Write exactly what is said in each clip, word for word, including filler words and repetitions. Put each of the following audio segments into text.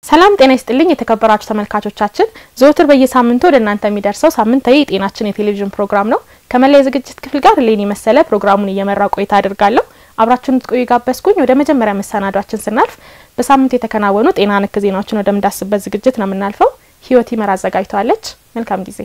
ሰላም ጤና ይስጥልኝ የተከበራችሁ ተመልካቾቻችን ዘወትር በየሳምንቱ ወደ እናንተ የሚደርሰው ሳምንታዊ የጤናችን የቴሌቪዥን ፕሮግራም ነው ከመላይ ዝግጅት ክፍል ጋር ሌኒ መሰለ ፕሮግራሙን እየመራው ቆይታ አድርጋለሁ አብራችሁን ትቆዩ ጋበስኩኝ ወደ መጀመሪያ መሰናዷችን ስናልፍ በሳምንቱ የተከናወኑ ጤና ነክ ዜናዎችን ወደ ምዳስበት ዝግጅት ነው የምናልፈው ህይወት ይመራ አዘጋጅቷለች መልካም ጊዜ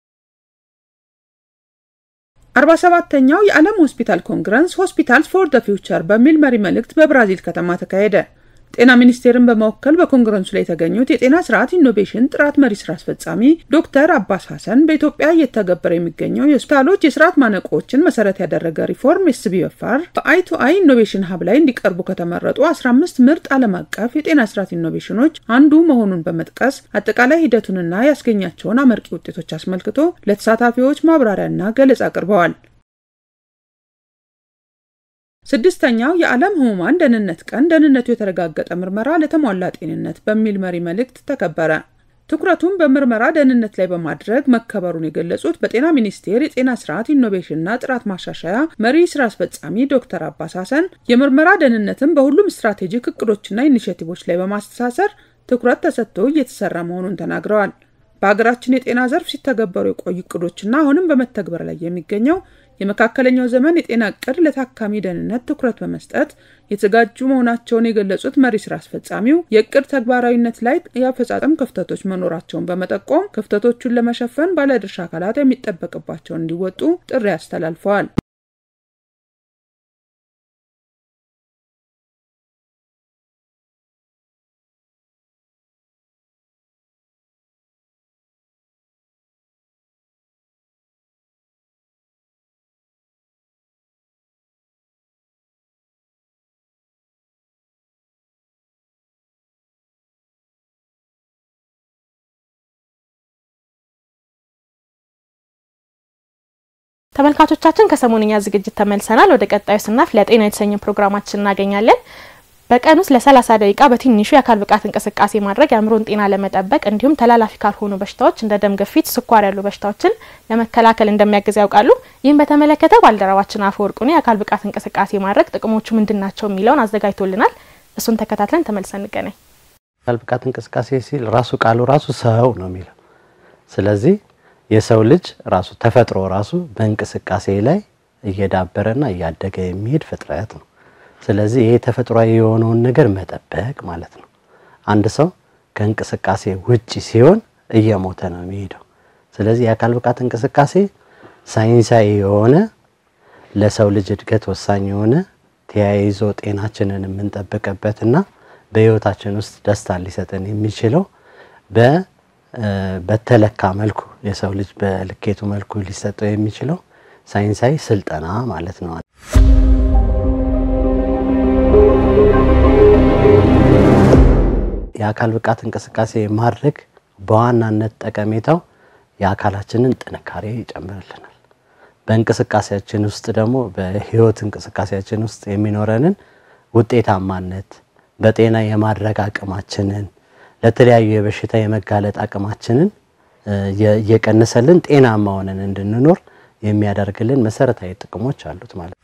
አርባ ሰባተኛው የዓለም ሆስፒታል ኮንግረስ ሆስፒታልስ ፎር ዘ ፊውቸር በሚል መሪ መልእክት በብራዚል ከተማ ተካሄደ ጤና ሚኒስቴርን በመወከል በኮንግረሱ ላይ የተገኙት የጤና ስርዓት ኢኖቬሽን ጥራት መሪ ስራ አስፈጻሚ ዶክተር አባስ ሐሰን በኢትዮጵያ እየተገበረ የሚገኘው የሆስፒታሎች የስርዓት ማነቆችን መሰረት ያደረገ ሪፎርም ኤስ ቢ ኤፍ አር በአይ ቱ አይ ኢኖቬሽን ሀብ ላይ እንዲቀርቡ ከተመረጡ አስራ አምስት ምርጥ ዓለም አቀፍ የጤና ስርዓት ኢኖቬሽኖች አንዱ መሆኑን በመጥቀስ አጠቃላይ ሂደቱንና ያስገኛቸውን አመርቂ ውጤቶች አስመልክቶ ለተሳታፊዎች ማብራሪያና ገለጻ አቅርበዋል ስድስተኛው የዓለም ህሙማን ደህንነት ቀን ደህንነቱ የተረጋገጠ ምርመራ ለተሟላ ጤንነት በሚል መሪ መልእክት ተከበረ ትኩረቱን በምርመራ ደህንነት ላይ በማድረግ መከበሩን የገለጹት በጤና ሚኒስቴር የጤና ስርዓት ኢኖቬሽንና ጥራት ማሻሻያ መሪ ስራ አስፈጻሚ ዶክተር አባስ ሐሰን የምርመራ ደህንነትን በሁሉም ስትራቴጂክ እቅዶችና ኢኒሼቲቮች ላይ በማስተሳሰር ትኩረት ተሰጥቶ እየተሰራ መሆኑን ተናግረዋል በአገራችን የጤና ዘርፍ ሲተገበሩ የቆዩ እቅዶችና አሁንም በመተግበር ላይ የሚገኘው የመካከለኛው ዘመን የጤና እቅድ ለታካሚ ደህንነት ትኩረት በመስጠት የተዘጋጁ መሆናቸውን የገለጹት መሪ ስራ አስፈጻሚው የእቅድ ተግባራዊነት ላይ ያፈጻጸም ክፍተቶች መኖራቸውን በመጠቆም ክፍተቶቹን ለመሸፈን ባለድርሻ አካላት የሚጠበቅባቸውን እንዲወጡ ጥሪ አስተላልፈዋል ተመልካቾቻችን ከሰሞንኛ ዝግጅት ተመልሰናል ወደ ቀጣዩ ስናፍ ለጤና የተሰኘ ፕሮግራማችን እናገኛለን በቀን ውስጥ ለ30 ደቂቃ በትንሹ የአካል ብቃት እንቅስቃሴ ማድረግ የአእምሮን ጤና ለመጠበቅ እንዲሁም ተላላፊ ካልሆኑ በሽታዎች እንደ ደም ግፊት ስኳር ያሉ በሽታዎችን ለመከላከል እንደሚያግዝ ያውቃሉ ይህን በተመለከተ ባልደረባችን አፈወርቁኔ የአካል ብቃት እንቅስቃሴ ማድረግ ጥቅሞቹ ምንድናቸው የሚለውን አዘጋጅቶልናል እሱን ተከታትለን ተመልሰን እንገናኝ አካል ብቃት እንቅስቃሴ ሲል ራሱ ቃሉ ራሱ ሰው ነው የሚለው ስለዚህ የሰው ልጅ ራሱ ተፈጥሮ ራሱ በእንቅስቃሴ ላይ እየዳበረና እያደገ የሚሄድ ፍጥረት ነው ስለዚህ ይሄ ተፈጥሯዊ የሆነውን ነገር መጠበቅ ማለት ነው አንድ ሰው ከእንቅስቃሴ ውጪ ሲሆን እየሞተ ነው የሚሄደው ስለዚህ የአካል ብቃት እንቅስቃሴ ሳይንሳዊ የሆነ ለሰው ልጅ እድገት ወሳኝ የሆነ ተያይዞ ጤናችንን የምንጠብቅበትና በህይወታችን ውስጥ ደስታ ሊሰጠን የሚችለው በ በተለካ መልኩ የሰው ልጅ በልኬቱ መልኩ ሊሰጠው የሚችለው ሳይንሳዊ ስልጠና ማለት ነው የአካል ብቃት እንቅስቃሴ ማድረግ በዋናነት ጠቀሜታው የአካላችንን ጥንካሬ ይጨምርልናል በእንቅስቃሴያችን ውስጥ ደግሞ በህይወት እንቅስቃሴያችን ውስጥ የሚኖረንን ውጤታማነት በጤና የማድረግ አቅማችንን ለተለያዩ የበሽታ የመጋለጥ አቅማችንን የቀነሰልን ጤናማ ሆነን እንድንኖር የሚያደርግልን መሰረታዊ ጥቅሞች አሉት ማለት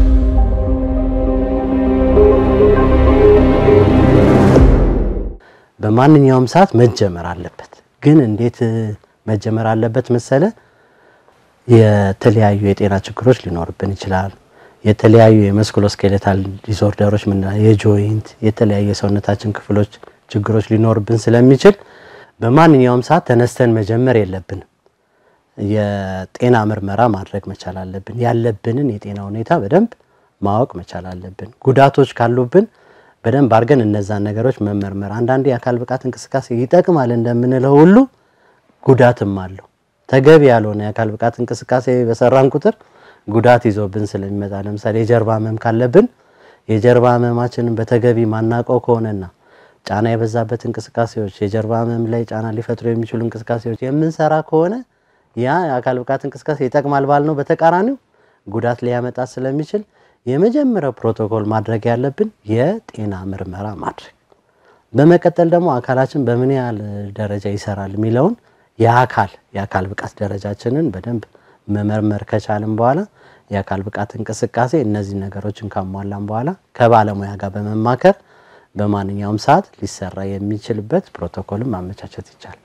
በማንኛውም ሰዓት መጀመር አለበት ግን እንዴት መጀመር አለበት መሰለ የተለያዩ የጤና ችግሮች ሊኖርብን ይችላል የተለያዩ የመስኩሎስኬሌታል ዲስኦርደሮች ምን የጆይንት የተለያዩ የሰውነታችን ክፍሎች ችግሮች ሊኖርብን ስለሚችል በማንኛውም ሰዓት ተነስተን መጀመር የለብንም የጤና ምርመራ ማድረግ መቻል አለብን ያለብንን የጤና ሁኔታ በደንብ ማወቅ መቻል አለብን ጉዳቶች ካሉብን በደንብ አርገን እነዛን ነገሮች መመርመር አንዳንዴ የአካል ብቃት እንቅስቃሴ ይጠቅማል እንደምንለው ሁሉ ጉዳትም አለው ተገቢ ያልሆነ የአካል ብቃት እንቅስቃሴ በሰራን ቁጥር ጉዳት ይዞብን ስለሚመጣ ለምሳሌ የጀርባ ህመም ካለብን የጀርባ ህመማችንን በተገቢ ማናቀው ከሆነና ጫና የበዛበት እንቅስቃሴዎች የጀርባ ህመም ላይ ጫና ሊፈጥሩ የሚችሉ እንቅስቃሴዎች የምንሰራ ከሆነ ያ የአካል ብቃት እንቅስቃሴ ይጠቅማል ባልነው በተቃራኒው ጉዳት ሊያመጣ ስለሚችል የመጀመሪያው ፕሮቶኮል ማድረግ ያለብን የጤና ምርመራ ማድረግ በመቀጠል ደግሞ አካላችን በምን ያህል ደረጃ ይሰራል የሚለውን የአካል የአካል ብቃት ደረጃችንን በደንብ መመርመር ከቻልን በኋላ የአካል ብቃት እንቅስቃሴ እነዚህ ነገሮችን ካሟላን በኋላ ከባለሙያ ጋር በመማከር በማንኛውም ሰዓት ሊሰራ የሚችልበት ፕሮቶኮልን ማመቻቸት ይቻላል።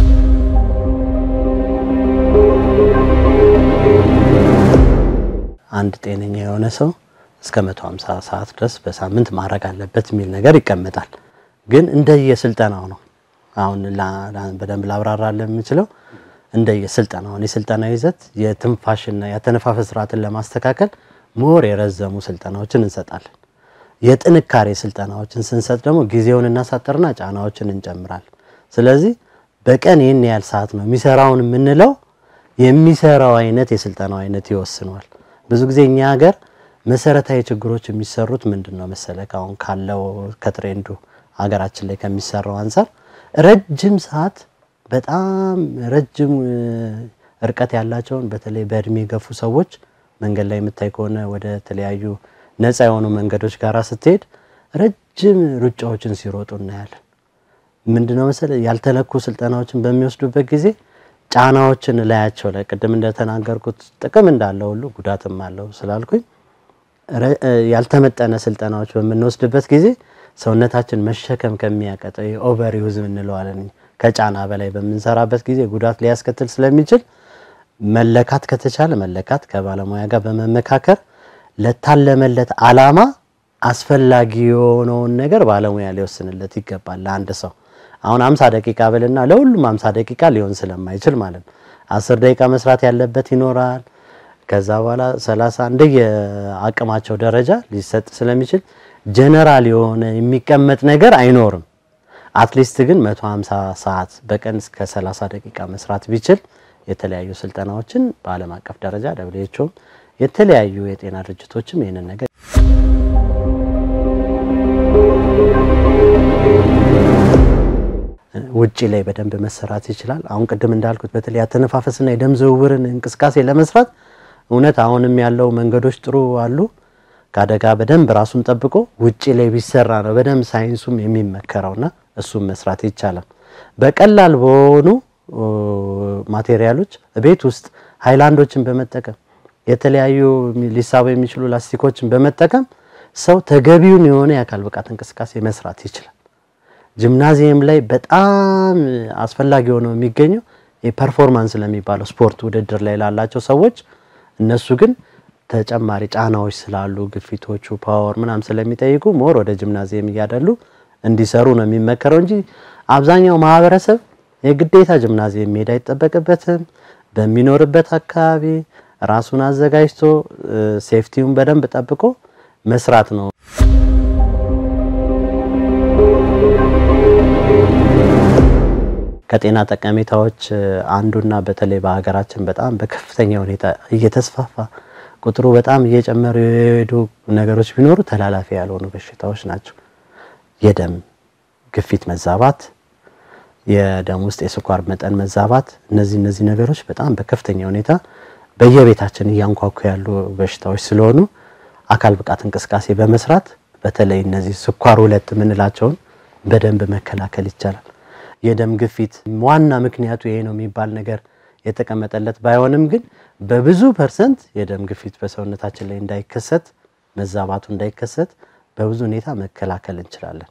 አንድ ጤነኛ የሆነ ሰው እስከ መቶ ሃምሳ ሰዓት ድረስ በሳምንት ማድረግ አለበት የሚል ነገር ይቀመጣል። ግን እንደየስልጠናው ነው። አሁን በደንብ ላብራራለ የምችለው እንደየስልጠናው ነው። የስልጠና ይዘት የትንፋሽና ያተነፋፈስ ስርዓትን ለማስተካከል ሞር የረዘሙ ስልጠናዎችን እንሰጣለን። የጥንካሬ ስልጠናዎችን ስንሰጥ ደግሞ ጊዜውን እናሳጥርና ጫናዎችን እንጨምራለን። ስለዚህ በቀን ይሄን ያህል ሰዓት ነው የሚሰራውን የምንለው የሚሰራው አይነት የስልጠናው አይነት ይወስነዋል። ብዙ ጊዜ እኛ ሀገር መሰረታዊ ችግሮች የሚሰሩት ምንድነው መሰለህ? አሁን ካለው ከትሬንዱ ሀገራችን ላይ ከሚሰራው አንፃር ረጅም ሰዓት በጣም ረጅም ርቀት ያላቸውን በተለይ በእድሜ ገፉ ሰዎች መንገድ ላይ የምታይ ከሆነ ወደ ተለያዩ ነፃ የሆኑ መንገዶች ጋራ ስትሄድ ረጅም ሩጫዎችን ሲሮጡ እናያለን። ምንድነው መሰለህ? ያልተለኩ ስልጠናዎችን በሚወስዱበት ጊዜ ጫናዎችን ላያቸው ላይ ቅድም እንደተናገርኩት ጥቅም እንዳለው ሁሉ ጉዳትም አለው ስላልኩኝ ያልተመጠነ ስልጠናዎች በመንወስድበት ጊዜ ሰውነታችን መሸከም ከሚያቀጠው ኦቨር ዩዝ እንለዋለን ከጫና በላይ በመንሰራበት ጊዜ ጉዳት ሊያስከትል ስለሚችል መለካት ከተቻለ መለካት ከባለሙያ ጋር በመመካከር ለታለመለት አላማ አስፈላጊ የሆነውን ነገር ባለሙያ ሊወስንለት ይገባል። ለአንድ ሰው አሁን ሃምሳ ደቂቃ በልና ለሁሉም ሃምሳ ደቂቃ ሊሆን ስለማይችል ማለት ነው አስር ደቂቃ መስራት ያለበት ይኖራል። ከዛ በኋላ ሰላሳ እንደየ አቅማቸው ደረጃ ሊሰጥ ስለሚችል ጀነራል የሆነ የሚቀመጥ ነገር አይኖርም። አትሊስት ግን መቶ ሃምሳ ሰዓት በቀን እስከ ሰላሳ ደቂቃ መስራት ቢችል የተለያዩ ስልጠናዎችን በዓለም አቀፍ ደረጃ ደብሊው ኤች ኦ የተለያዩ የጤና ድርጅቶችም ይሄንን ነገር ውጪ ላይ በደንብ መሰራት ይችላል። አሁን ቅድም እንዳልኩት በተለይ አተነፋፈስና የደም ዝውውርን እንቅስቃሴ ለመስራት እውነት አሁንም ያለው መንገዶች ጥሩ አሉ። ካደጋ በደንብ ራሱን ጠብቆ ውጪ ላይ ቢሰራ ነው በደንብ ሳይንሱም የሚመከረውና እሱም መስራት ይቻላል። በቀላል በሆኑ ማቴሪያሎች ቤት ውስጥ ሃይላንዶችን በመጠቀም የተለያዩ ሊሳቡ የሚችሉ ላስቲኮችን በመጠቀም ሰው ተገቢውን የሆነ የአካል ብቃት እንቅስቃሴ መስራት ይችላል። ጂምናዚየም ላይ በጣም አስፈላጊ ሆኖ የሚገኘው የፐርፎርማንስ ለሚባለው ስፖርት ውድድር ላይ ላላቸው ሰዎች እነሱ ግን ተጨማሪ ጫናዎች ስላሉ ግፊቶቹ ፓወር ምናም ስለሚጠይቁ ሞር ወደ ጂምናዚየም ያያደሉ እንዲሰሩ ነው የሚመከረው እንጂ አብዛኛው ማህበረሰብ የግዴታ ጂምናዚየም ሜዳ አይተበቀበትም። በሚኖርበት አካባቢ ራሱን አዘጋጅቶ ሴፍቲውን በደንብ ጠብቆ መስራት ነው። ከጤና ጠቀሜታዎች አንዱና በተለይ በአገራችን በጣም በከፍተኛ ሁኔታ እየተስፋፋ ቁጥሩ በጣም እየጨመረ የሄዱ ነገሮች ቢኖሩ ተላላፊ ያልሆኑ በሽታዎች ናቸው። የደም ግፊት መዛባት፣ የደም ውስጥ የስኳር መጠን መዛባት፣ እነዚህ እነዚህ ነገሮች በጣም በከፍተኛ ሁኔታ በየቤታችን እያንኳኩ ያሉ በሽታዎች ስለሆኑ አካል ብቃት እንቅስቃሴ በመስራት በተለይ እነዚህ ስኳር ሁለት ምንላቸውን በደንብ መከላከል ይቻላል። የደም ግፊት ዋና ምክንያቱ ይሄ ነው የሚባል ነገር የተቀመጠለት ባይሆንም ግን በብዙ ፐርሰንት የደም ግፊት በሰውነታችን ላይ እንዳይከሰት መዛባቱ እንዳይከሰት በብዙ ሁኔታ መከላከል እንችላለን።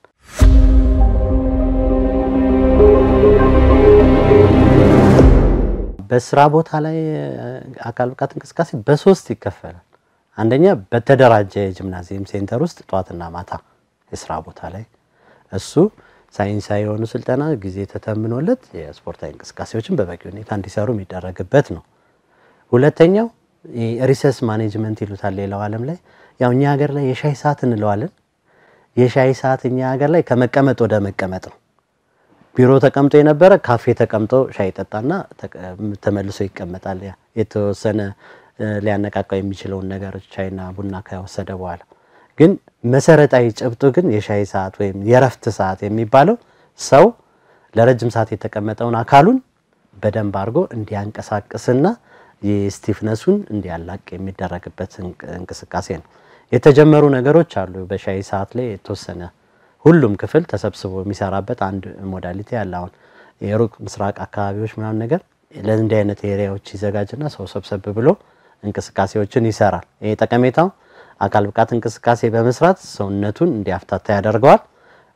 በስራ ቦታ ላይ አካል ብቃት እንቅስቃሴ በሶስት ይከፈላል። አንደኛ በተደራጀ ጂምናዚየም ሴንተር ውስጥ ጧትና ማታ የስራ ቦታ ላይ እሱ ሳይንሳዊ የሆኑ ስልጠና ጊዜ ተተምኖለት የስፖርታዊ እንቅስቃሴዎችን በበቂ ሁኔታ እንዲሰሩ የሚደረግበት ነው። ሁለተኛው ሪሰስ ማኔጅመንት ይሉታል ሌላው ዓለም ላይ ያው እኛ ሀገር ላይ የሻይ ሰዓት እንለዋለን። የሻይ ሰዓት እኛ ሀገር ላይ ከመቀመጥ ወደ መቀመጥ ነው። ቢሮ ተቀምጦ የነበረ ካፌ ተቀምጦ ሻይ ጠጣና ተመልሶ ይቀመጣል። ያ የተወሰነ ሊያነቃቃው የሚችለው ነገር ቻይና ቡና ከወሰደ በኋላ ግን መሰረታዊ ጭብጡ ግን የሻይ ሰዓት ወይም የረፍት ሰዓት የሚባለው ሰው ለረጅም ሰዓት የተቀመጠውን አካሉን በደንብ አድርጎ እንዲያንቀሳቅስና የስቲፍነሱን እንዲያላቅ የሚደረግበት እንቅስቃሴ ነው። የተጀመሩ ነገሮች አሉ። በሻይ ሰዓት ላይ የተወሰነ ሁሉም ክፍል ተሰብስቦ የሚሰራበት አንድ ሞዳሊቲ ያለ አሁን የሩቅ ምስራቅ አካባቢዎች ምናምን ነገር ለእንዲህ አይነት ኤሪያዎች ይዘጋጅና ሰው ሰብሰብ ብሎ እንቅስቃሴዎችን ይሰራል። ይሄ ጠቀሜታው አካል ብቃት እንቅስቃሴ በመስራት ሰውነቱን እንዲያፍታታ ያደርገዋል።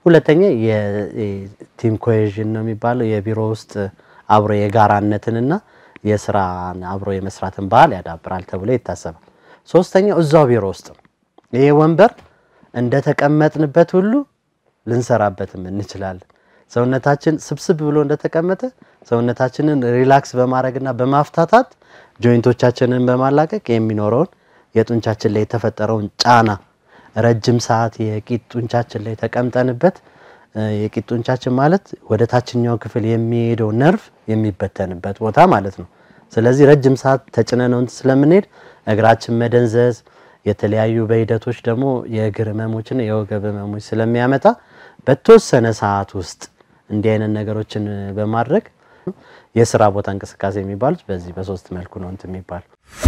ሁለተኛ የቲም ኮሄዥን ነው የሚባለው የቢሮ ውስጥ አብሮ የጋራነትንና የስራን አብሮ የመስራትን ባህል ያዳብራል ተብሎ ይታሰባል። ሶስተኛው እዛው ቢሮ ውስጥ ይሄ ወንበር እንደ ተቀመጥንበት ሁሉ ልንሰራበትም እንችላለን። ሰውነታችን ስብስብ ብሎ እንደ ተቀመጠ ሰውነታችንን ሪላክስ በማድረግና በማፍታታት ጆይንቶቻችንን በማላቀቅ የሚኖረውን የጡንቻችን ላይ የተፈጠረውን ጫና ረጅም ሰዓት የቂጥ ጡንቻችን ላይ ተቀምጠንበት የቂጥ ጡንቻችን ማለት ወደ ታችኛው ክፍል የሚሄደው ነርቭ የሚበተንበት ቦታ ማለት ነው። ስለዚህ ረጅም ሰዓት ተጭነነው ስለምንሄድ እግራችን መደንዘዝ የተለያዩ በሂደቶች ደግሞ የእግር ህመሞችና የወገብ ህመሞች ስለሚያመጣ በተወሰነ ሰዓት ውስጥ እንዲህ አይነት ነገሮችን በማድረግ የሥራ ቦታ እንቅስቃሴ የሚባሉት በዚህ በሶስት መልኩ ነው እንት የሚባል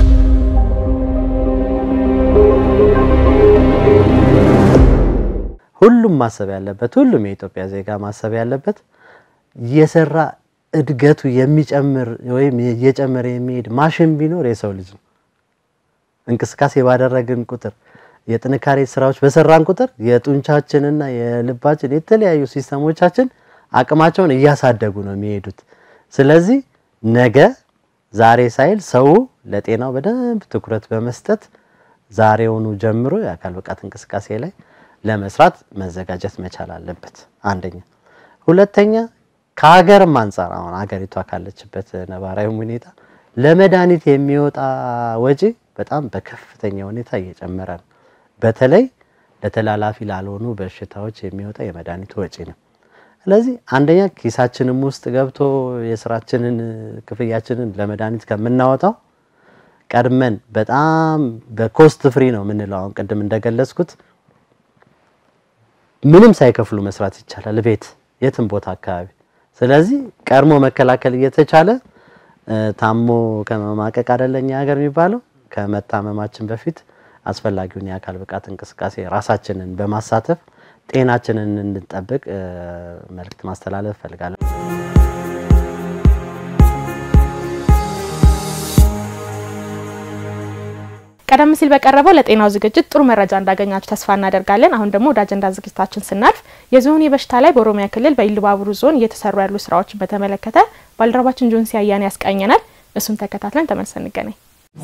ሁሉም ማሰብ ያለበት ሁሉም የኢትዮጵያ ዜጋ ማሰብ ያለበት የሰራ እድገቱ የሚጨምር ወይም እየጨመረ የሚሄድ ማሽን ቢኖር የሰው ልጅ ነው። እንቅስቃሴ ባደረግን ቁጥር የጥንካሬ ስራዎች በሰራን ቁጥር የጡንቻችንና የልባችን የተለያዩ ሲስተሞቻችን አቅማቸውን እያሳደጉ ነው የሚሄዱት። ስለዚህ ነገ ዛሬ ሳይል ሰው ለጤናው በደንብ ትኩረት በመስጠት ዛሬውኑ ጀምሮ የአካል ብቃት እንቅስቃሴ ላይ ለመስራት መዘጋጀት መቻል አለበት። አንደኛ ሁለተኛ ከሀገርም አንፃር አሁን ሀገሪቷ ካለችበት ነባራዊ ሁኔታ ለመድኃኒት የሚወጣ ወጪ በጣም በከፍተኛ ሁኔታ እየጨመረ ነው። በተለይ ለተላላፊ ላልሆኑ በሽታዎች የሚወጣ የመድኃኒት ወጪ ነው። ስለዚህ አንደኛ ኪሳችንም ውስጥ ገብቶ የስራችንን ክፍያችንን ለመድኃኒት ከምናወጣው ቀድመን በጣም በኮስት ፍሪ ነው ምንለው አሁን ቀደም እንደገለጽኩት ምንም ሳይከፍሉ መስራት ይቻላል ቤት የትም ቦታ አካባቢ። ስለዚህ ቀርሞ መከላከል እየተቻለ ታሞ ከመማቀቅ አይደለኛ ሀገር የሚባለው ከመታመማችን በፊት አስፈላጊውን የአካል ብቃት እንቅስቃሴ ራሳችንን በማሳተፍ ጤናችንን እንድንጠብቅ መልእክት ማስተላለፍ ፈልጋለሁ። ቀደም ሲል በቀረበው ለጤናው ዝግጅት ጥሩ መረጃ እንዳገኛችሁ ተስፋ እናደርጋለን። አሁን ደግሞ ወደ አጀንዳ ዝግጅታችን ስናልፍ የዞን የበሽታ ላይ በኦሮሚያ ክልል በኢሉባቡር ዞን እየተሰሩ ያሉ ስራዎችን በተመለከተ ባልደረባችን ጆንሲ አያኔ ያስቃኘናል። እሱን ተከታትለን ተመልሰን እንገናኝ።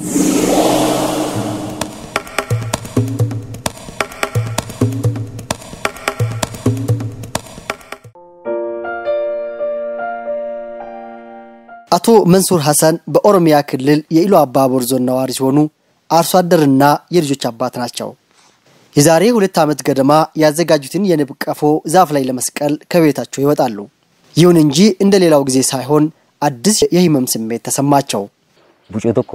አቶ መንሱር ሐሰን በኦሮሚያ ክልል የኢሉባቡር ዞን ነዋሪ ሲሆኑ አርሶ አደርና የልጆች አባት ናቸው። የዛሬ ሁለት ዓመት ገደማ ያዘጋጁትን የንብ ቀፎ ዛፍ ላይ ለመስቀል ከቤታቸው ይወጣሉ። ይሁን እንጂ እንደሌላው ጊዜ ሳይሆን አዲስ የህመም ስሜት ተሰማቸው። ቡጨቶኮ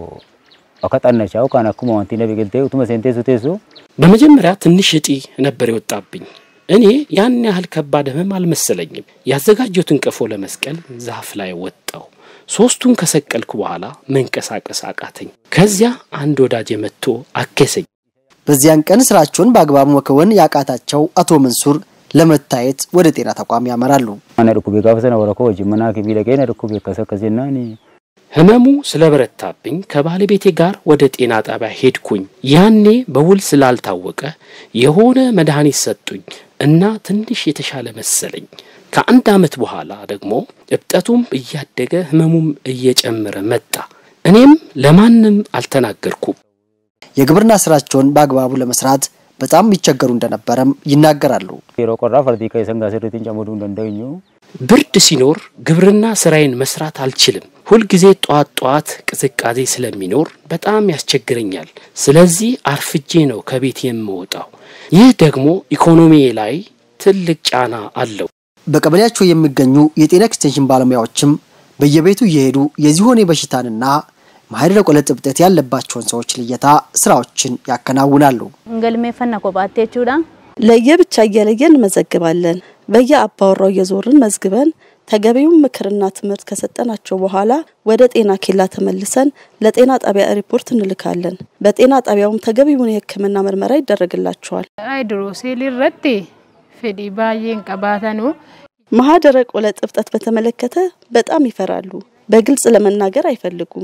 አካጣናቻው ካናኩማ ዋንቲ ነብገልቴው ተመሰንቴሱ ቴሱ በመጀመሪያ ትንሽ እጢ ነበር ይወጣብኝ። እኔ ያን ያህል ከባድ ህመም አልመሰለኝም። ያዘጋጁትን ቀፎ ለመስቀል ዛፍ ላይ ወጣው። ሶስቱን ከሰቀልኩ በኋላ መንቀሳቀስ አቃተኝ። ከዚያ አንድ ወዳጅ መጥቶ አከሰኝ። በዚያን ቀን ስራቸውን በአግባቡ መከወን ያቃታቸው አቶ መንሱር ለመታየት ወደ ጤና ተቋም ያመራሉ። አነርኩ ቢጋፈሰና ወረኮ ጅምና ከቢለገና ረኩ ቢከሰከዘናኒ ህመሙ ስለበረታብኝ ከባለቤቴ ጋር ወደ ጤና ጣቢያ ሄድኩኝ። ያኔ በውል ስላልታወቀ የሆነ መድኃኒት ሰጡኝ እና ትንሽ የተሻለ መሰለኝ። ከአንድ አመት በኋላ ደግሞ እብጠቱም እያደገ ህመሙም እየጨመረ መጣ። እኔም ለማንም አልተናገርኩም። የግብርና ስራቸውን በአግባቡ ለመስራት በጣም ይቸገሩ እንደነበረም ይናገራሉ። የሮቆራ ፈርዲ ከሰንጋሰሩትን ጨምዱ እንደእንደኙ ብርድ ሲኖር ግብርና ስራዬን መስራት አልችልም። ሁሉ ጊዜ ጧት ጧት ቅዝቃዜ ስለሚኖር በጣም ያስቸግረኛል። ስለዚህ አርፍጄ ነው ከቤት የምወጣው። ይህ ደግሞ ኢኮኖሚዬ ላይ ትልቅ ጫና አለው። በቀበሌያቸው የሚገኙ የጤና ኤክስቴንሽን ባለሙያዎችም በየቤቱ እየሄዱ የዚሆኔ በሽታንና ማህደረ ቆለጥ እብጠት ያለባቸውን ሰዎች ልየታ ስራዎችን ያከናውናሉ። እንገልሜፈና ኮባቴቹዳ ለየብቻ እየለየን መዘግባለን። በየአባወራው የዞርን መዝግበን ተገቢውን ምክርና ትምህርት ከሰጠናቸው በኋላ ወደ ጤና ኬላ ተመልሰን ለጤና ጣቢያ ሪፖርት እንልካለን። በጤና ጣቢያውም ተገቢውን የሕክምና ምርመራ ይደረግላቸዋል። አይድሮሴል ረቴ ፈዲ ባየን ቀባታኑ ማህደረ ቆለጥ እብጠት በተመለከተ በጣም ይፈራሉ። በግልጽ ለመናገር አይፈልጉም።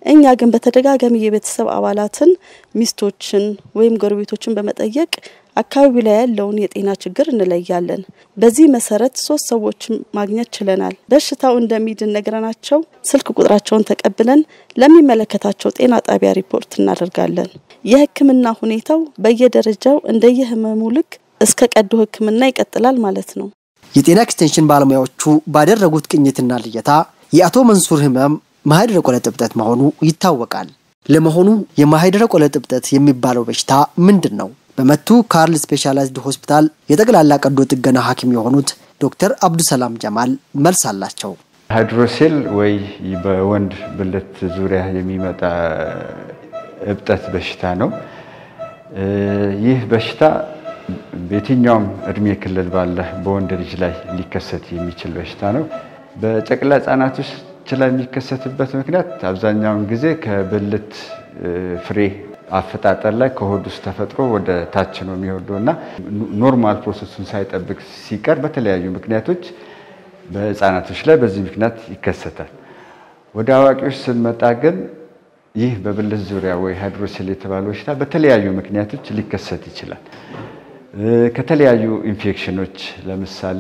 እኛ ግን በተደጋጋሚ የቤተሰብ አባላትን ሚስቶችን ወይም ጎረቤቶችን በመጠየቅ አካባቢ ላይ ያለውን የጤና ችግር እንለያለን። በዚህ መሰረት ሶስት ሰዎች ማግኘት ችለናል። በሽታው እንደሚድን ነግረናቸው ስልክ ቁጥራቸውን ተቀብለን ለሚመለከታቸው ጤና ጣቢያ ሪፖርት እናደርጋለን። የሕክምና ሁኔታው በየደረጃው እንደየህመሙ ልክ እስከ ቀዶ ሕክምና ይቀጥላል ማለት ነው። የጤና ኤክስቴንሽን ባለሙያዎቹ ባደረጉት ቅኝትና ልየታ የአቶ መንሱር ህመም ማህደረ ቆለጥ እብጠት መሆኑ ይታወቃል። ለመሆኑ የማህደረ ቆለጥ እብጠት የሚባለው በሽታ ምንድነው? በመቱ ካርል ስፔሻላይዝድ ሆስፒታል የጠቅላላ ቀዶ ጥገና ሐኪም የሆኑት ዶክተር አብዱሰላም ጀማል መልስ አላቸው። ሃይድሮሴል ወይ በወንድ ብልት ዙሪያ የሚመጣ እብጠት በሽታ ነው። ይህ በሽታ በየትኛውም እድሜ ክልል ባለ በወንድ ልጅ ላይ ሊከሰት የሚችል በሽታ ነው። በጨቅላ ህጻናቶች ላይ የሚከሰትበት ምክንያት አብዛኛውን ጊዜ ከብልት ፍሬ አፈጣጠር ላይ ከሆድ ውስጥ ተፈጥሮ ወደ ታች ነው የሚወርደውና ኖርማል ፕሮሰሱን ሳይጠብቅ ሲቀር በተለያዩ ምክንያቶች በህፃናቶች ላይ በዚህ ምክንያት ይከሰታል። ወደ አዋቂዎች ስንመጣ ግን ይህ በብልት ዙሪያ ወይ ሃይድሮሴል የተባለው በሽታ በተለያዩ ምክንያቶች ሊከሰት ይችላል። ከተለያዩ ኢንፌክሽኖች ለምሳሌ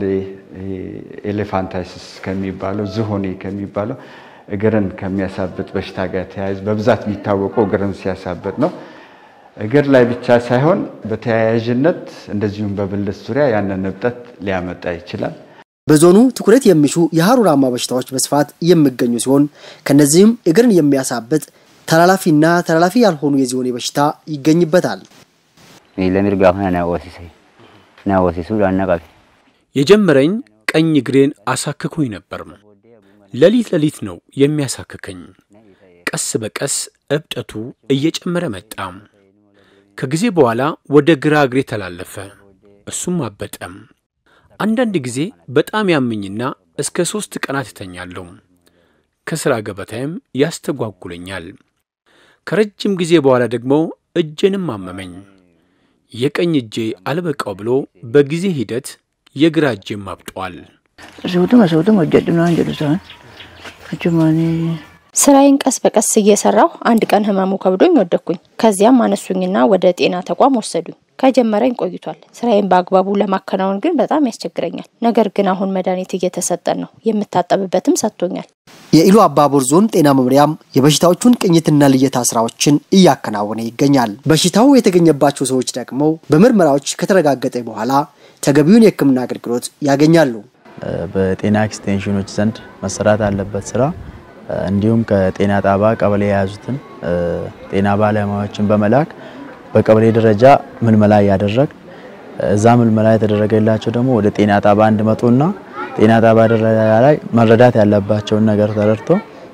ኤሌፋንታይሲስ ከሚባለው ዝሆኔ ከሚባለው እግርን ከሚያሳብጥ በሽታ ጋር ተያይዞ በብዛት የሚታወቀው እግርን ሲያሳብጥ ነው። እግር ላይ ብቻ ሳይሆን በተያያዥነት እንደዚሁም በብልት ዙሪያ ያንን እብጠት ሊያመጣ ይችላል። በዞኑ ትኩረት የሚሹ የሃሩራማ በሽታዎች በስፋት የሚገኙ ሲሆን ከነዚህም እግርን የሚያሳብጥ ተላላፊና ተላላፊ ያልሆኑ የዝሆኔ በሽታ ይገኝበታል። ለምርጋፋና ናወሲሰ ናወሲሱ ላናቃቢ የጀመረኝ ቀኝ እግሬን አሳክኩኝ ነበር። ለሊት ለሊት ነው የሚያሳክከኝ። ቀስ በቀስ እብጠቱ እየጨመረ መጣ። ከጊዜ በኋላ ወደ ግራ እግሬ ተላለፈ። እሱም አበጠም። አንዳንድ ጊዜ በጣም ያመኝና እስከ ሶስት ቀናት ተኛለሁ። ከስራ ገበታዬም ያስተጓጉለኛል። ከረጅም ጊዜ በኋላ ደግሞ እጄንም አመመኝ። የቀኝ እጄ አልበቃው ብሎ በጊዜ ሂደት የግራ እጄም አብጧል። ዙቱም ዙቱም ወጀድና አንጀሉሳን አጀማኒ ስራዬን ቀስ በቀስ እየሰራሁ አንድ ቀን ህመሙ ከብዶኝ ወደኩኝ። ከዚያም አነሱኝና ወደ ጤና ተቋም ወሰዱኝ። ከጀመረኝ ቆይቷል። ስራዬን በአግባቡ ለማከናወን ግን በጣም ያስቸግረኛል። ነገር ግን አሁን መድኃኒት እየተሰጠን ነው። የምታጠብበትም ሰጥቶኛል። የኢሉ አባቦር ዞን ጤና መምሪያም የበሽታዎቹን ቅኝትና ልየታ ስራዎችን እያከናወነ ይገኛል። በሽታው የተገኘባቸው ሰዎች ደግሞ በምርመራዎች ከተረጋገጠ በኋላ ተገቢውን የሕክምና አገልግሎት ያገኛሉ። በጤና ኤክስቴንሽኖች ዘንድ መሰራት ያለበት ስራ እንዲሁም ከጤና ጣቢያ ቀበሌ ያዙትን ጤና ባለሙያዎችን በመላክ በቀበሌ ደረጃ ምልመላ ያደረግ እዛ ምልመላ የተደረገላቸው ደግሞ ወደ ጤና ጣቢያ እንዲመጡና ጤና ጣቢያ ደረጃ ላይ መረዳት ያለባቸው ነገር ተረድቶ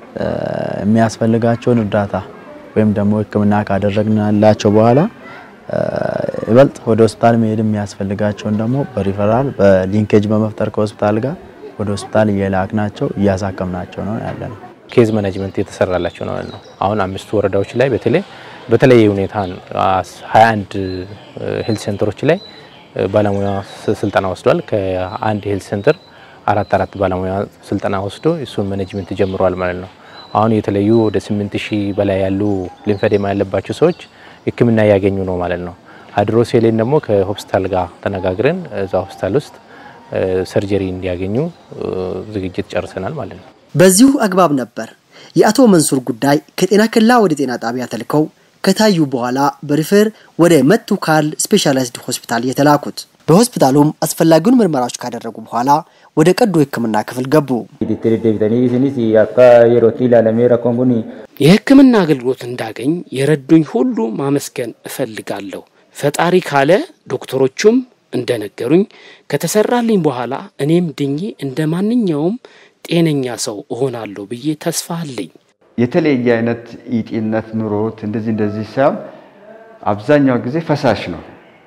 የሚያስፈልጋቸውን እርዳታ ወይም ደግሞ ሕክምና ካደረግናላቸው በኋላ ይበልጥ ወደ ሆስፒታል መሄድ የሚያስፈልጋቸው ደግሞ በሪፈራል በሊንኬጅ በመፍጠር ከሆስፒታል ጋር ወደ ሆስፒታል እየላክናቸው እያሳከምናቸው ነው ያለነው። ኬዝ ማኔጅመንት የተሰራላቸው ነው ያለው። አሁን አምስት ወረዳዎች ላይ በተለይ በተለየ ሁኔታ ሃያ አንድ ሄልት ሴንተሮች ላይ ባለሙያ ስልጠና ወስዷል። ከአንድ ሄልት ሴንተር አራት አራት ባለሙያ ስልጠና ወስዶ እሱን ማኔጅመንት ጀምሯል ማለት ነው። አሁን የተለዩ ወደ ስምንት ሺህ በላይ ያሉ ሊምፌዴማ ያለባቸው ሰዎች ሕክምና ያገኙ ነው ማለት ነው። ሃይድሮሴልን ደግሞ ከሆስፒታል ጋር ተነጋግረን እዛ ሆስፒታል ውስጥ ሰርጀሪ እንዲያገኙ ዝግጅት ጨርሰናል ማለት ነው። በዚሁ አግባብ ነበር የአቶ መንሱር ጉዳይ ከጤና ከላ ወደ ጤና ጣቢያ ተልከው ከታዩ በኋላ በሪፈር ወደ መቱ ካርል ስፔሻላይዝድ ሆስፒታል የተላኩት። በሆስፒታሉም አስፈላጊውን ምርመራዎች ካደረጉ በኋላ ወደ ቀዶ ሕክምና ክፍል ገቡ። የሕክምና አገልግሎት እንዳገኝ የረዱኝ ሁሉ ማመስገን እፈልጋለሁ። ፈጣሪ ካለ ዶክተሮቹም እንደነገሩኝ ከተሰራልኝ በኋላ እኔም ድኜ እንደማንኛውም ጤነኛ ሰው እሆናለሁ ብዬ ተስፋ አለኝ። የተለየ አይነት ኢጤነት ኑሮት እንደዚህ እንደዚህ ሳይሆን አብዛኛው ጊዜ ፈሳሽ ነው።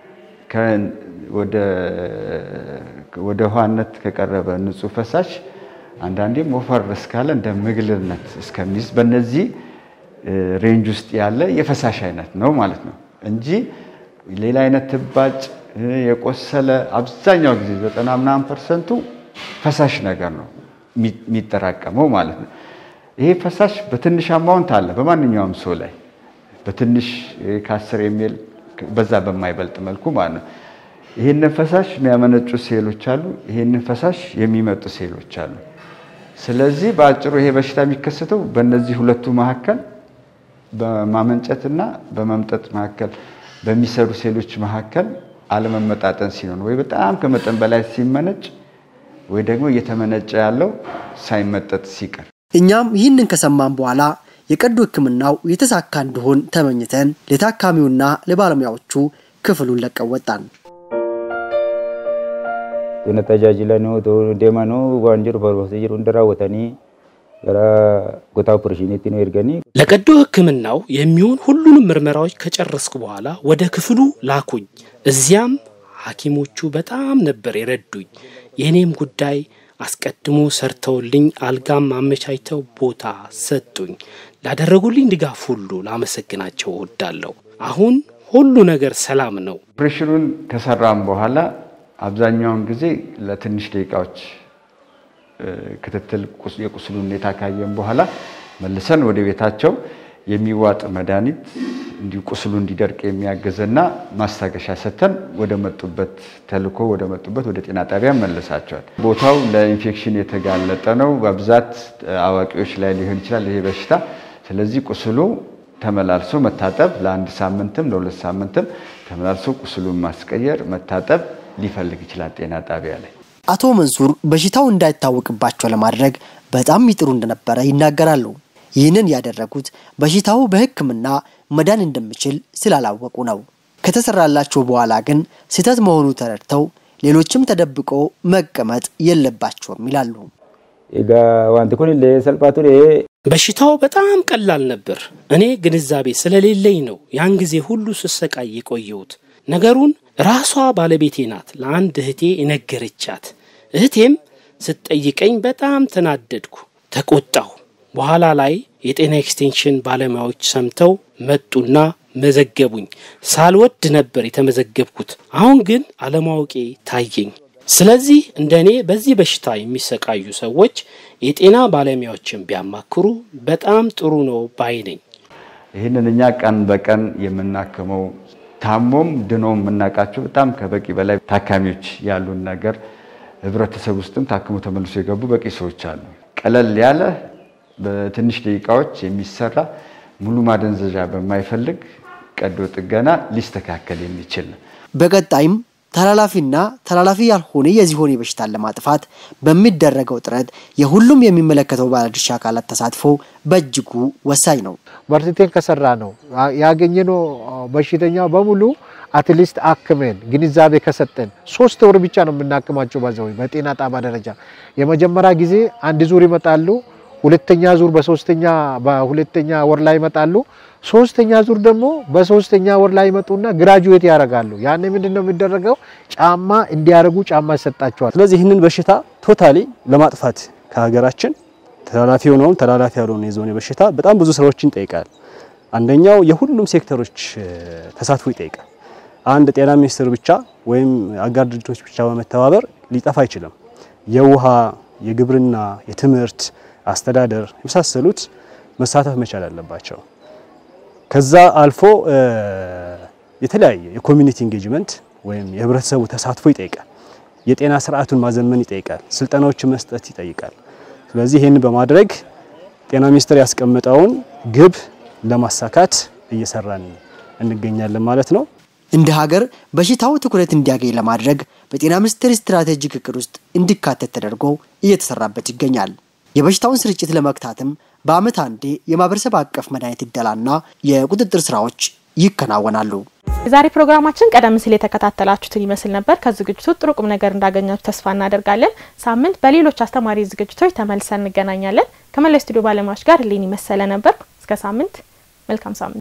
ወደ ወደ ውሃነት ከቀረበ ንጹህ ፈሳሽ አንዳንዴም ወፈር እስካለ እንደ ምግልነት እስከሚይዝ በእነዚህ ሬንጅ ውስጥ ያለ የፈሳሽ አይነት ነው ማለት ነው እንጂ ሌላ አይነት ትባጭ የቆሰለ አብዛኛው ጊዜ ዘጠና ምናምን ፐርሰንቱ ፈሳሽ ነገር ነው የሚጠራቀመው ማለት ነው። ይሄ ፈሳሽ በትንሽ አማውንት አለ በማንኛውም ሰው ላይ በትንሽ ከአስር ኤምኤል በዛ በማይበልጥ መልኩ ማለት ነው። ይሄንን ፈሳሽ የሚያመነጩ ሴሎች አሉ፣ ይሄንን ፈሳሽ የሚመጡ ሴሎች አሉ። ስለዚህ በአጭሩ ይሄ በሽታ የሚከሰተው በእነዚህ ሁለቱ መካከል በማመንጨትና በመምጠጥ መካከል በሚሰሩ ሴሎች መካከል አለመመጣጠን ሲኖር ወይ በጣም ከመጠን በላይ ሲመነጭ ወይ ደግሞ እየተመነጨ ያለው ሳይመጠጥ ሲቀር እኛም ይህንን ከሰማን በኋላ የቀዶ ህክምናው የተሳካ እንዲሆን ተመኝተን ለታካሚውና ለባለሙያዎቹ ክፍሉን ለቀው ወጣን። ተነታጃጅለኑ ደማኑ ዋንጀር ፋርማሲ እንደራወተኒ ገራ ጎታ ኦፕሬሽኔቲ ነው ይርገኒ ለቀዶ ህክምናው የሚሆን ሁሉንም ምርመራዎች ከጨረስኩ በኋላ ወደ ክፍሉ ላኩኝ። እዚያም ሐኪሞቹ በጣም ነበር የረዱኝ። የኔም ጉዳይ አስቀድሞ ሰርተውልኝ አልጋም አመቻችተው ቦታ ሰጡኝ። ላደረጉልኝ ድጋፍ ሁሉ ላመሰግናቸው እወዳለሁ። አሁን ሁሉ ነገር ሰላም ነው። ኦፕሬሽኑን ከሰራም በኋላ አብዛኛውን ጊዜ ለትንሽ ደቂቃዎች ክትትል የቁስሉን ሁኔታ ካየን በኋላ መልሰን ወደ ቤታቸው የሚዋጥ መድኃኒት እንዲሁ ቁስሉ እንዲደርቅ የሚያገዝና ማስታገሻ ሰተን ወደ መጡበት ተልኮ ወደ መጡበት ወደ ጤና ጣቢያ መልሳቸዋል። ቦታው ለኢንፌክሽን የተጋለጠ ነው። በብዛት አዋቂዎች ላይ ሊሆን ይችላል ይሄ በሽታ። ስለዚህ ቁስሉ ተመላልሶ መታጠብ ለአንድ ሳምንትም ለሁለት ሳምንትም ተመላልሶ ቁስሉን ማስቀየር መታጠብ ሊፈልግ ይችላል ጤና ጣቢያ ላይ። አቶ መንሱር በሽታው እንዳይታወቅባቸው ለማድረግ በጣም ይጥሩ እንደነበረ ይናገራሉ። ይህንን ያደረጉት በሽታው በህክምና መዳን እንደሚችል ስላላወቁ ነው። ከተሰራላቸው በኋላ ግን ስህተት መሆኑ ተረድተው ሌሎችም ተደብቆ መቀመጥ የለባቸውም ይላሉ። እጋ ዋንተኩን ለሰልፋቱ በሽታው በጣም ቀላል ነበር። እኔ ግንዛቤ ስለሌለኝ ነው ያን ጊዜ ሁሉ ስሰቃይ የቆየሁት። ነገሩን ራሷ ባለቤቴ ናት ለአንድ እህቴ የነገረቻት። እህቴም ስትጠይቀኝ በጣም ተናደድኩ፣ ተቆጣሁ። በኋላ ላይ የጤና ኤክስቴንሽን ባለሙያዎች ሰምተው መጡና መዘገቡኝ። ሳልወድ ነበር የተመዘገብኩት። አሁን ግን አለማወቄ ታየኝ። ስለዚህ እንደኔ በዚህ በሽታ የሚሰቃዩ ሰዎች የጤና ባለሙያዎችን ቢያማክሩ በጣም ጥሩ ነው ባይ ነኝ። ይሄንን እኛ ቀን በቀን የምናከመው ታሞም ድኖም የምናቃቸው በጣም ከበቂ በላይ ታካሚዎች ያሉን ነገር ህብረተሰብ ውስጥም ታክሞ ተመልሶ የገቡ በቂ ሰዎች አሉ። ቀለል ያለ በትንሽ ደቂቃዎች የሚሰራ ሙሉ ማደንዘዣ በማይፈልግ ቀዶ ጥገና ሊስተካከል የሚችል ነው። በቀጣይም ተላላፊና ተላላፊ ያልሆነ የዚሆን በሽታን ለማጥፋት በሚደረገው ጥረት የሁሉም የሚመለከተው ባለድርሻ አካላት ተሳትፎ በእጅጉ ወሳኝ ነው። በርትተን ከሰራ ነው ያገኘነው በሽተኛው በሙሉ አትሊስት አክመን ግንዛቤ ከሰጠን ሶስት ወር ብቻ ነው የምናክማቸው። ባዘው በጤና ጣቢያ ደረጃ የመጀመሪያ ጊዜ አንድ ዙር ይመጣሉ፣ ሁለተኛ ዙር በሶስተኛ በሁለተኛ ወር ላይ ይመጣሉ፣ ሶስተኛ ዙር ደግሞ በሶስተኛ ወር ላይ ይመጡና ግራጁዌት ያደርጋሉ። ያኔ ምንድነው የሚደረገው? ጫማ እንዲያረጉ ጫማ ይሰጣቸዋል። ስለዚህ ይህንን በሽታ ቶታሊ ለማጥፋት ከሀገራችን ተላላፊ ሆነው ተላላፊ ያልሆነ የዞን በሽታ በጣም ብዙ ስራዎችን ይጠይቃል። አንደኛው የሁሉም ሴክተሮች ተሳትፎ ይጠይቃል። አንድ ጤና ሚኒስቴር ብቻ ወይም አጋር ድርጅቶች ብቻ በመተባበር ሊጠፋ አይችልም። የውሃ፣ የግብርና፣ የትምህርት አስተዳደር የመሳሰሉት መሳተፍ መቻል አለባቸው። ከዛ አልፎ የተለያየ የኮሚኒቲ ኢንጌጅመንት ወይም የህብረተሰቡ ተሳትፎ ይጠይቃል። የጤና ስርዓቱን ማዘመን ይጠይቃል። ስልጠናዎችን መስጠት ይጠይቃል። ስለዚህ ይሄን በማድረግ ጤና ሚኒስቴር ያስቀመጠውን ግብ ለማሳካት እየሰራን እንገኛለን ማለት ነው። እንደ ሀገር በሽታው ትኩረት እንዲያገኝ ለማድረግ በጤና ሚኒስቴር ስትራቴጂክ እቅድ ውስጥ እንዲካተት ተደርጎ እየተሰራበት ይገኛል። የበሽታውን ስርጭት ለመክታትም በአመት አንዴ የማህበረሰብ አቀፍ መድኃኒት ይደላና የቁጥጥር ስራዎች ይከናወናሉ። የዛሬ ፕሮግራማችን ቀደም ሲል የተከታተላችሁትን ይመስል ነበር። ከዝግጅቱ ጥሩ ቁም ነገር እንዳገኛችሁ ተስፋ እናደርጋለን። ሳምንት በሌሎች አስተማሪ ዝግጅቶች ተመልሰን እንገናኛለን። ከመላው ስቱዲዮ ባለሙያዎች ጋር ሌኒ መሰለ ነበር። እስከ ሳምንት መልካም ሳምንት።